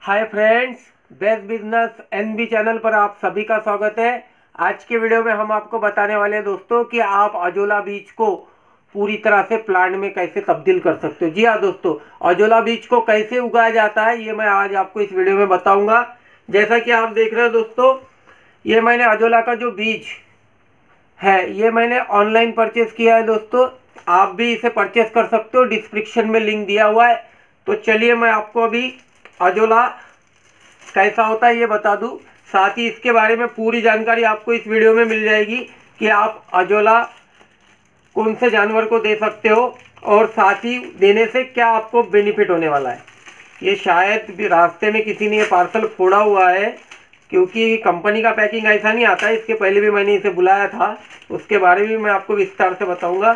हाय friends, best business NB channel पर आप सभी का स्वागत है। आज के वीडियो में हम आपको बताने वाले हैं दोस्तों कि आप अजोला बीज को पूरी तरह से प्लांट में कैसे तब्दील कर सकते हो। जी हाँ दोस्तों, अजोला बीज को कैसे उगाया जाता है ये मैं आज आपको इस वीडियो में बताऊंगा। जैसा कि आप देख रहे हो दोस्तों, ये मैंने अजोला का जो बीज है ये मैंने ऑनलाइन परचेज किया है दोस्तों। आप भी इसे परचेज कर सकते हो, डिस्क्रिप्शन में लिंक दिया हुआ है। तो चलिए मैं आपको अभी अजोला कैसा होता है ये बता दूं, साथ ही इसके बारे में पूरी जानकारी आपको इस वीडियो में मिल जाएगी कि आप अजोला कौन से जानवर को दे सकते हो और साथ ही देने से क्या आपको बेनिफिट होने वाला है। ये शायद भी रास्ते में किसी ने ये पार्सल फोड़ा हुआ है, क्योंकि कंपनी का पैकिंग ऐसा नहीं आता है। इसके पहले भी मैंने इसे बुलाया था, उसके बारे में मैं आपको विस्तार से बताऊंगा।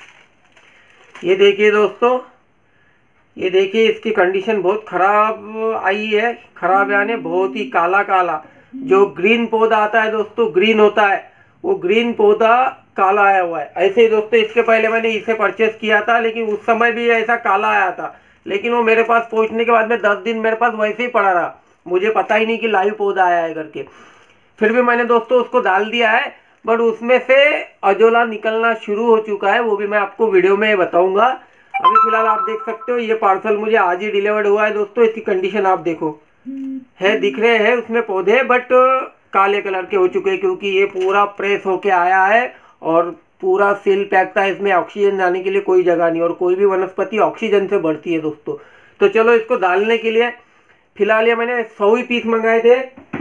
ये देखिए दोस्तों, ये देखिए इसकी कंडीशन बहुत ख़राब आई है। ख़राब यानी बहुत ही काला काला। जो ग्रीन पौधा आता है दोस्तों, ग्रीन होता है, वो ग्रीन पौधा काला आया हुआ है। ऐसे ही दोस्तों इसके पहले मैंने इसे परचेस किया था, लेकिन उस समय भी ऐसा काला आया था। लेकिन वो मेरे पास पहुंचने के बाद में 10 दिन मेरे पास वैसे ही पड़ा रहा, मुझे पता ही नहीं कि लाइव पौधा आया है करके। फिर भी मैंने दोस्तों उसको डाल दिया है, बट उसमें से अजोला निकलना शुरू हो चुका है। वो भी मैं आपको वीडियो में बताऊंगा। अभी फिलहाल आप देख सकते हो, ये पार्सल मुझे आज ही डिलीवर्ड हुआ है दोस्तों। इसकी कंडीशन आप देखो, है दिख रहे हैं उसमें पौधे, बट काले कलर के हो चुके हैं, क्योंकि ये पूरा प्रेस होके आया है और पूरा सील पैक था। इसमें ऑक्सीजन जाने के लिए कोई जगह नहीं, और कोई भी वनस्पति ऑक्सीजन से बढ़ती है दोस्तों। तो चलो इसको डालने के लिए फिलहाल ये मैंने 100 ही पीस मंगाए थे,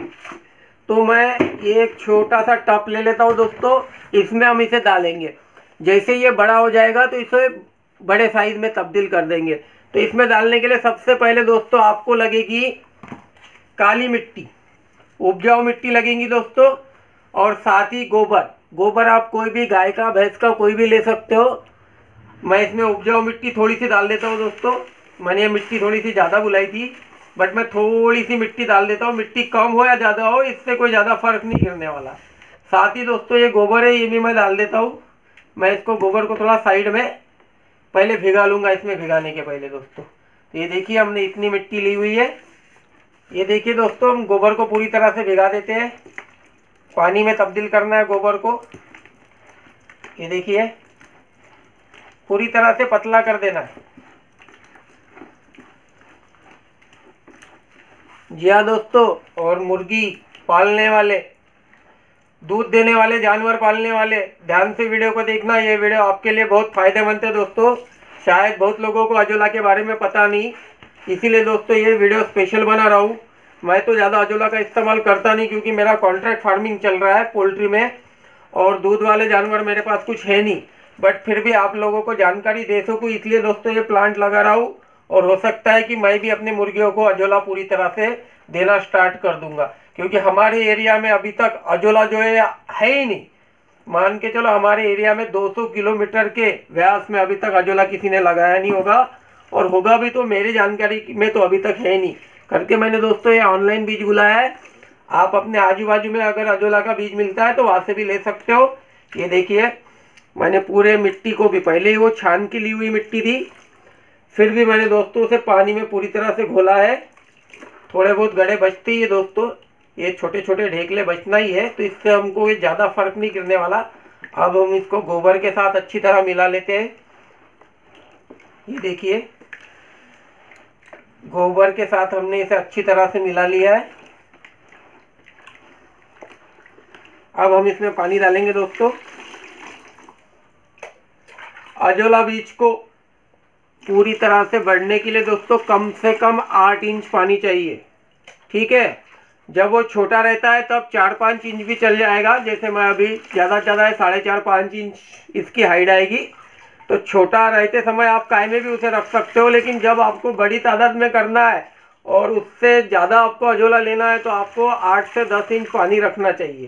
तो मैं ये एक छोटा सा टब ले लेता हूँ दोस्तों। इसमें हम इसे डालेंगे। जैसे ये बड़ा हो जाएगा तो इसे बड़े साइज में तब्दील कर देंगे। तो इसमें डालने के लिए सबसे पहले दोस्तों आपको लगेगी काली मिट्टी, उपजाऊ मिट्टी लगेगी दोस्तों, और साथ ही गोबर। गोबर आप कोई भी गाय का, भैंस का, कोई भी ले सकते हो। मैं इसमें उपजाऊ मिट्टी थोड़ी सी डाल देता हूँ दोस्तों। मैंने ये मिट्टी थोड़ी सी ज़्यादा बुलाई थी, बट मैं थोड़ी सी मिट्टी डाल देता हूँ। मिट्टी कम हो या ज़्यादा हो, इससे कोई ज़्यादा फर्क नहीं करने वाला। साथ ही दोस्तों ये गोबर है, ये भी मैं डाल देता हूँ। मैं इसको गोबर को थोड़ा साइड में पहले भिगा लूँगा, इसमें भिगाने के पहले दोस्तों। तो ये देखिए हमने इतनी मिट्टी ली हुई है। ये देखिए दोस्तों, हम गोबर को पूरी तरह से भिगा देते हैं। पानी में तब्दील करना है गोबर को। ये देखिए पूरी तरह से पतला कर देना है। जी हाँ दोस्तों, और मुर्गी पालने वाले, दूध देने वाले जानवर पालने वाले, ध्यान से वीडियो को देखना। ये वीडियो आपके लिए बहुत फायदेमंद है दोस्तों। शायद बहुत लोगों को अजोला के बारे में पता नहीं, इसीलिए दोस्तों ये वीडियो स्पेशल बना रहा हूँ। मैं तो ज़्यादा अजोला का इस्तेमाल करता नहीं, क्योंकि मेरा कॉन्ट्रैक्ट फार्मिंग चल रहा है पोल्ट्री में, और दूध वाले जानवर मेरे पास कुछ है नहीं। बट फिर भी आप लोगों को जानकारी दे सकूँ, इसलिए दोस्तों ये प्लांट लगा रहा हूँ। और हो सकता है कि मैं भी अपनी मुर्गियों को अजोला पूरी तरह से देना स्टार्ट कर दूंगा, क्योंकि हमारे एरिया में अभी तक अजोला जो है ही नहीं। मान के चलो हमारे एरिया में 200 किलोमीटर के व्यास में अभी तक अजोला किसी ने लगाया नहीं होगा, और होगा भी तो मेरी जानकारी में तो अभी तक है नहीं करके मैंने दोस्तों ये ऑनलाइन बीज बुलाया है। आप अपने आजू बाजू में अगर अजोला का बीज मिलता है तो वहाँ से भी ले सकते हो। ये देखिए मैंने पूरे मिट्टी को भी, पहले ही वो छान की ली हुई मिट्टी थी, फिर भी मैंने दोस्तों उसे पानी में पूरी तरह से घोला है। थोड़े बहुत गड़े बचते ही है दोस्तों, ये छोटे छोटे ढेकले बचना ही है, तो इससे हमको ये ज़्यादा फर्क नहीं गिरने वाला। अब हम इसको गोबर के साथ अच्छी तरह मिला लेते हैं। ये देखिए गोबर के साथ हमने इसे अच्छी तरह से मिला लिया है। अब हम इसमें पानी डालेंगे दोस्तों। अजोला बीज को पूरी तरह से बढ़ने के लिए दोस्तों कम से कम 8 इंच पानी चाहिए, ठीक है। जब वो छोटा रहता है तब 4-5 इंच भी चल जाएगा। जैसे मैं अभी ज़्यादा से ज़्यादा 4.5-5 इंच इसकी हाइट आएगी। तो छोटा रहते समय आप काय में भी उसे रख सकते हो, लेकिन जब आपको बड़ी तादाद में करना है और उससे ज़्यादा आपको अजोला लेना है तो आपको 8 से 10 इंच पानी रखना चाहिए।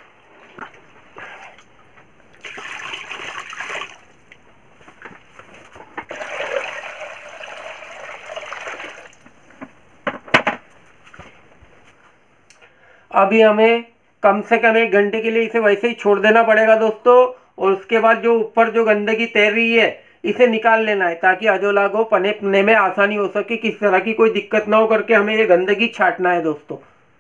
अभी हमें कम से कम 1 घंटे के लिए इसे वैसे ही छोड़ देना पड़ेगा दोस्तों। और उसके बाद जो ऊपर जो गंदगी तैर रही है, इसे निकाल लेना है ताकि अजोला को पनपने में आसानी हो सके, किस तरह की कोई दिक्कत ना हो करके हमें ये गंदगी छांटना है दोस्तों।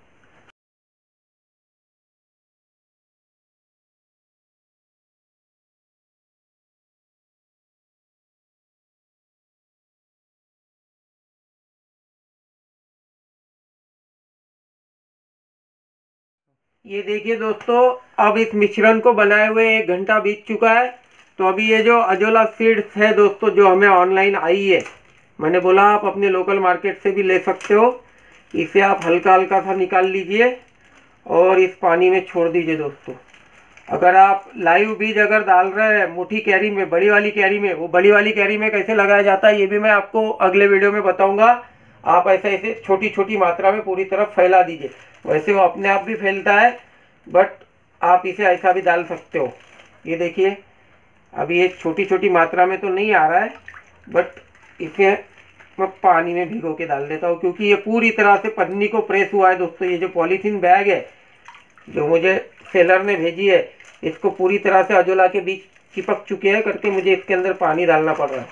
ये देखिए दोस्तों, अब इस मिश्रण को बनाए हुए 1 घंटा बीत चुका है। तो अभी ये जो अजोला सीड्स है दोस्तों, जो हमें ऑनलाइन आई है, मैंने बोला आप अपने लोकल मार्केट से भी ले सकते हो। इसे आप हल्का हल्का सा निकाल लीजिए और इस पानी में छोड़ दीजिए दोस्तों। अगर आप लाइव बीज अगर डाल रहे हैं मोटी कैरी में, बड़ी वाली कैरी में, वो बड़ी वाली कैरी में कैसे लगाया जाता है ये भी मैं आपको अगले वीडियो में बताऊंगा। आप ऐसे ऐसे छोटी छोटी मात्रा में पूरी तरफ फैला दीजिए। वैसे वो अपने आप भी फैलता है, बट आप इसे ऐसा भी डाल सकते हो। ये देखिए, अभी ये छोटी छोटी मात्रा में तो नहीं आ रहा है, बट इसे मैं पानी में भिगो के डाल देता हूँ, क्योंकि ये पूरी तरह से पन्नी को प्रेस हुआ है दोस्तों। ये जो पॉलीथीन बैग है जो मुझे सेलर ने भेजी है, इसको पूरी तरह से अजोला के बीच चिपक चुके हैं करके मुझे इसके अंदर पानी डालना पड़ रहा है।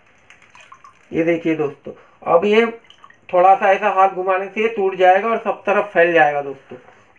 ये देखिए दोस्तों, अब ये थोड़ा सा ऐसा हाथ घुमाने से ये टूट जाएगा और सब तरफ फैल जाएगा दोस्तों।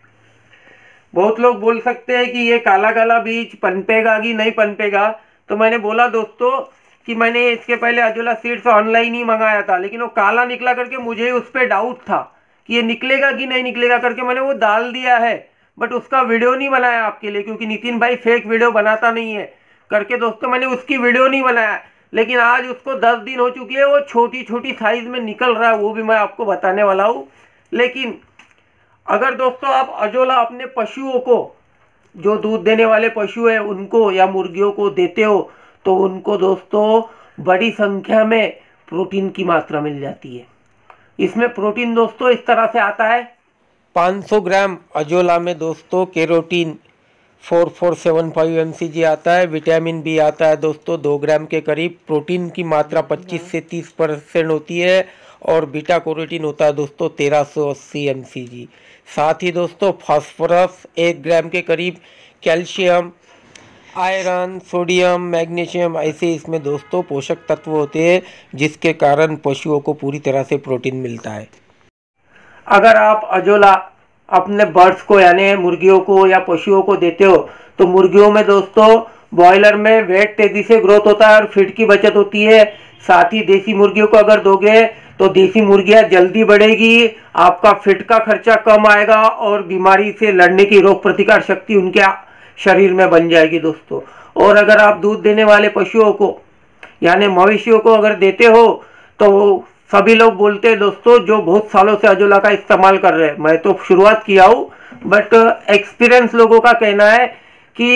बहुत लोग बोल सकते हैं कि ये काला काला बीज पनपेगा कि नहीं पनपेगा। तो मैंने बोला दोस्तों कि मैंने इसके पहले अजोला सीड्स ऑनलाइन ही मंगाया था, लेकिन वो काला निकला करके मुझे उस पर डाउट था कि ये निकलेगा कि नहीं निकलेगा करके मैंने वो डाल दिया है, बट उसका वीडियो नहीं बनाया आपके लिए, क्योंकि नितिन भाई फेक वीडियो बनाता नहीं है करके दोस्तों मैंने उसकी वीडियो नहीं बनाया। लेकिन आज उसको 10 दिन हो चुकी है, वो छोटी छोटी साइज में निकल रहा है, वो भी मैं आपको बताने वाला हूँ। लेकिन अगर दोस्तों आप अजोला अपने पशुओं को, जो दूध देने वाले पशु है उनको या मुर्गियों को देते हो, तो उनको दोस्तों बड़ी संख्या में प्रोटीन की मात्रा मिल जाती है। इसमें प्रोटीन दोस्तों इस तरह से आता है, 500 ग्राम अजोला में दोस्तों केरोटीन 4475 mcg आता है, विटामिन बी आता है दोस्तों 2 ग्राम के करीब, प्रोटीन की मात्रा 25 से 30% होती है और बीटा कैरोटीन होता है दोस्तों 1380 mcg। साथ ही दोस्तों फास्फोरस 1 ग्राम के करीब, कैल्शियम, आयरन, सोडियम, मैग्नीशियम, ऐसे इसमें दोस्तों पोषक तत्व होते हैं जिसके कारण पशुओं को पूरी तरह से प्रोटीन मिलता है। अगर आप अजोला अपने बर्ड्स को यानी मुर्गियों को या पशुओं को देते हो, तो मुर्गियों में दोस्तों बॉयलर में वेट तेजी से ग्रोथ होता है और फीड की बचत होती है। साथ ही देसी मुर्गियों को अगर दोगे तो देसी मुर्गियां जल्दी बढ़ेगी, आपका फीड का खर्चा कम आएगा और बीमारी से लड़ने की रोग प्रतिकार शक्ति उनके शरीर में बन जाएगी दोस्तों। और अगर आप दूध देने वाले पशुओं को यानी मवेशियों को अगर देते हो, तो सभी लोग बोलते हैं दोस्तों जो बहुत सालों से अजोला का इस्तेमाल कर रहे हैं, मैं तो शुरुआत किया हूँ, बट एक्सपीरियंस लोगों का कहना है कि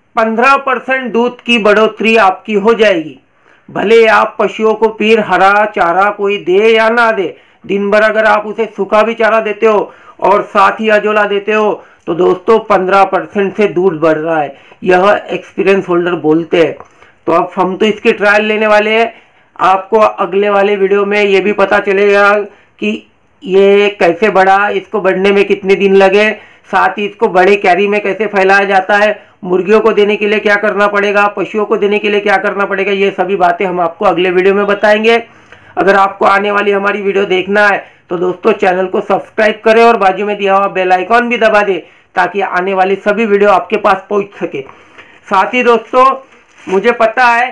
15% दूध की बढ़ोतरी आपकी हो जाएगी। भले आप पशुओं को फिर हरा चारा कोई दे या ना दे, दिन भर अगर आप उसे सूखा भी चारा देते हो और साथ ही अजोला देते हो, तो दोस्तों 15% से दूध बढ़ रहा है, यह एक्सपीरियंस होल्डर बोलते हैं। तो अब हम तो इसके ट्रायल लेने वाले हैं, आपको अगले वाले वीडियो में ये भी पता चलेगा कि ये कैसे बढ़ा, इसको बढ़ने में कितने दिन लगे, साथ ही इसको बड़े कैरी में कैसे फैलाया जाता है, मुर्गियों को देने के लिए क्या करना पड़ेगा, पशुओं को देने के लिए क्या करना पड़ेगा, ये सभी बातें हम आपको अगले वीडियो में बताएंगे। अगर आपको आने वाली हमारी वीडियो देखना है तो दोस्तों चैनल को सब्सक्राइब करें और बाजू में दिया हुआ बेल आइकॉन भी दबा दें ताकि आने वाली सभी वीडियो आपके पास पहुंच सके। साथ ही दोस्तों मुझे पता है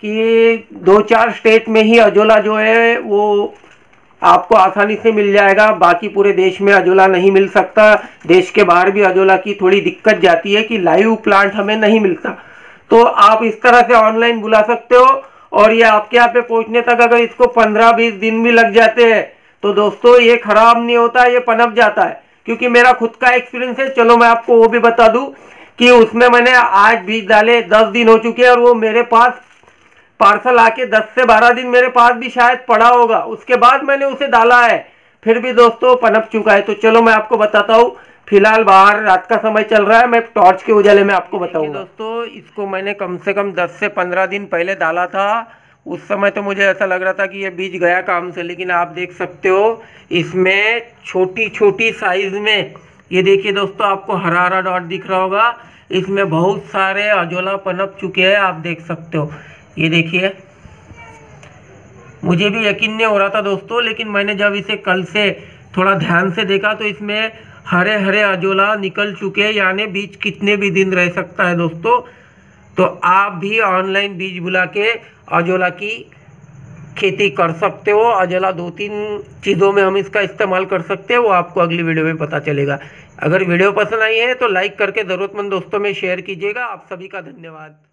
कि 2-4 स्टेट में ही अजोला जो है वो आपको आसानी से मिल जाएगा, बाकी पूरे देश में अजोला नहीं मिल सकता। देश के बाहर भी अजोला की थोड़ी दिक्कत जाती है कि लाइव प्लांट हमें नहीं मिलता, तो आप इस तरह से ऑनलाइन बुला सकते हो और ये आपके यहाँ पे पहुंचने तक अगर इसको 15-20 दिन भी लग जाते हैं तो दोस्तों ये खराब नहीं होता, ये पनप जाता है। क्योंकि मेरा खुद का एक्सपीरियंस है, चलो मैं आपको वो भी बता दूं कि उसमें मैंने आज बीज डाले 10 दिन हो चुके हैं और वो मेरे पास पार्सल आके 10 से 12 दिन मेरे पास भी शायद पड़ा होगा, उसके बाद मैंने उसे डाला है, फिर भी दोस्तों पनप चुका है। तो चलो मैं आपको बताता हूँ, फिलहाल बाहर रात का समय चल रहा है, मैं टॉर्च के उजाले में आपको बताऊंगा। दोस्तों इसको मैंने कम से कम 10 से 15 दिन पहले डाला था, उस समय तो मुझे ऐसा लग रहा था कि ये बीज गया काम से, लेकिन आप देख सकते हो इसमें छोटी छोटी साइज में, ये देखिए दोस्तों आपको हरा हरा डॉट दिख रहा होगा, इसमें बहुत सारे अजोला पनप चुके हैं, आप देख सकते हो। ये देखिए मुझे भी यकीन नहीं हो रहा था दोस्तों, लेकिन मैंने जब इसे कल से थोड़ा ध्यान से देखा तो इसमें हरे हरे अजोला निकल चुके हैं, यानी बीज कितने भी दिन रह सकता है दोस्तों। तो आप भी ऑनलाइन बीज बुला के अजोला की खेती कर सकते हो। अजोला 2-3 चीज़ों में हम इसका इस्तेमाल कर सकते हैं, वो आपको अगली वीडियो में पता चलेगा। अगर वीडियो पसंद आई है तो लाइक करके ज़रूरतमंद दोस्तों में शेयर कीजिएगा। आप सभी का धन्यवाद।